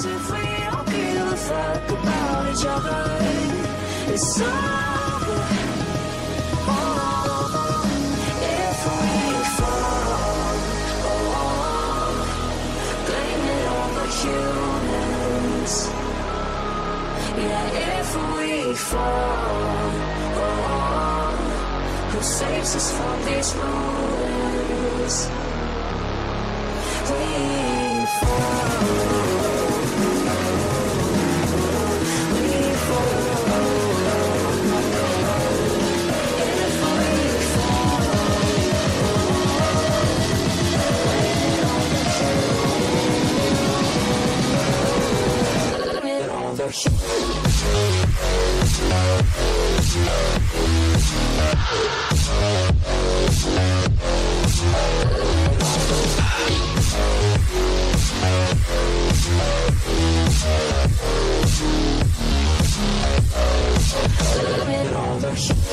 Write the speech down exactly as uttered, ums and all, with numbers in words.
Cause if we don't give a fuck about each other, it's over. Oh, if we fall, oh, blame it on the humans. Yeah, if we fall, oh, who saves us from these ruins? We fall, we fall. If we fall, blame it on the humans.